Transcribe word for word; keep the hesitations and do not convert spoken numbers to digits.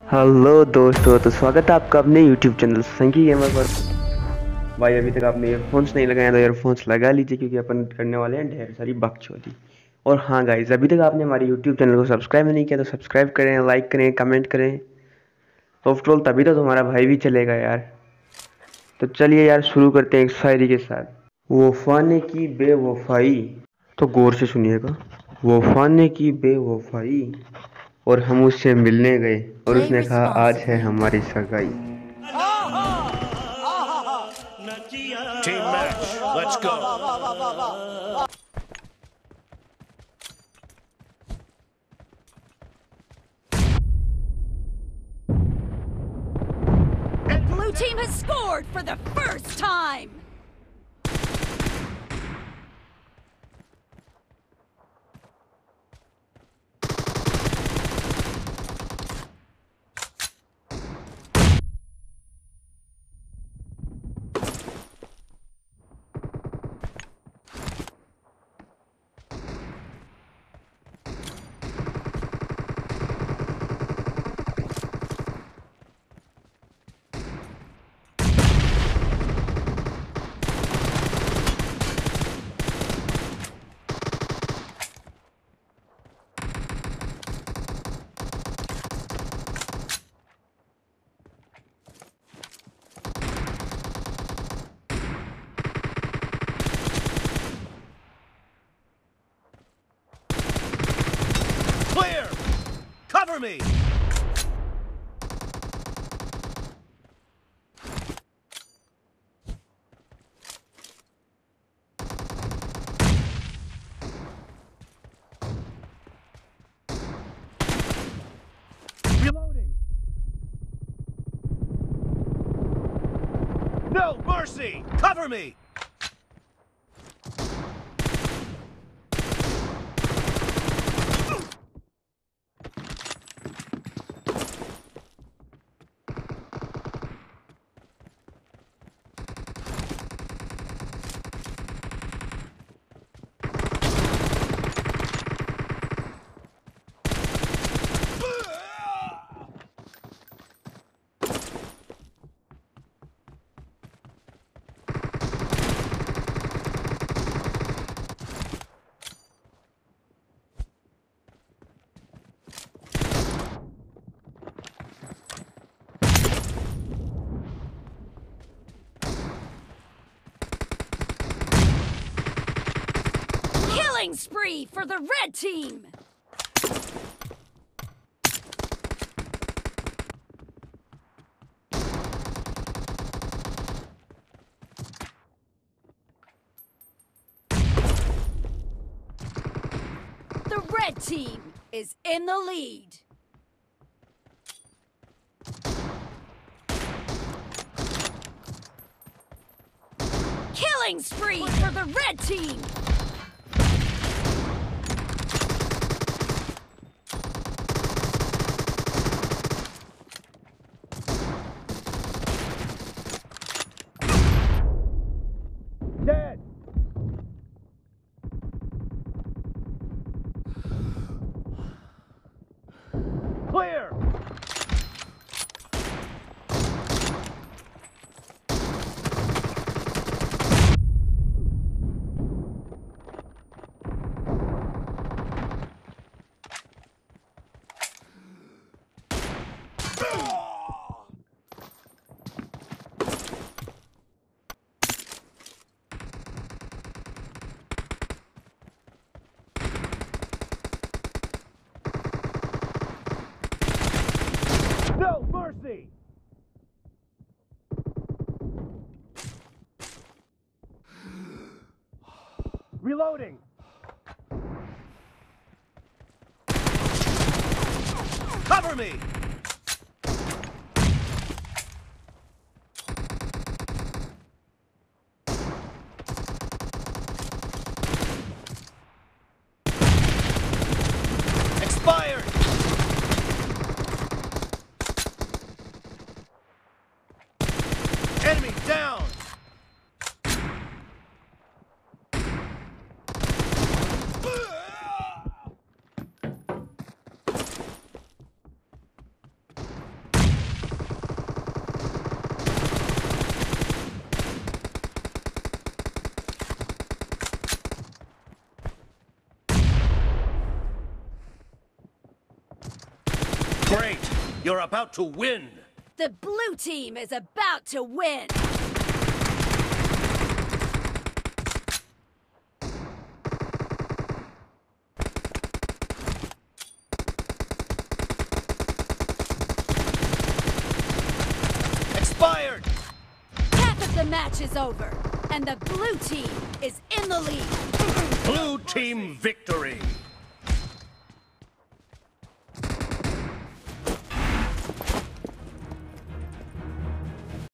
Hello दोस्तों, तो स्वागत है आपका अपने यूट्यूब चैनल शंकी गेमर पर। भाई अभी तक आपने ईयरफोन्स नहीं लगाए तो ईयरफोन्स लगा लीजिए, क्योंकि अपन करने वाले हैं ढेर सारी बकचोदी। और हाँ गाइस, अभी तक आपने हमारे यूट्यूब चैनल को सब्सक्राइब नहीं किया तो सब्सक्राइब करें, लाइक करें, कमेंट करें। आफ्टर ऑल तभी तो तुम्हारा भाई भी चलेगा यार। तो चलिए यार, शुरू करते हैं एक शायरी के साथ। वफा ने की बेवफाई, तो गौर से सुनिएगा। वफा ने की बेवफाई और हम उससे मिलने गए, और Play उसने कहा आज है responsibly. हमारी सगाई। Team match, let's go. Blue team has scored for the first time! Clear! Cover me! Reloading! No mercy! Cover me! Killing spree for the red team! The red team is in the lead. Killing spree for the red team! Dead! Clear! No mercy! Reloading! Cover me! Expired! Enemy down! Great! You're about to win! The blue team is about to win! Expired! Half of the match is over, and the blue team is in the lead. Blue team victory!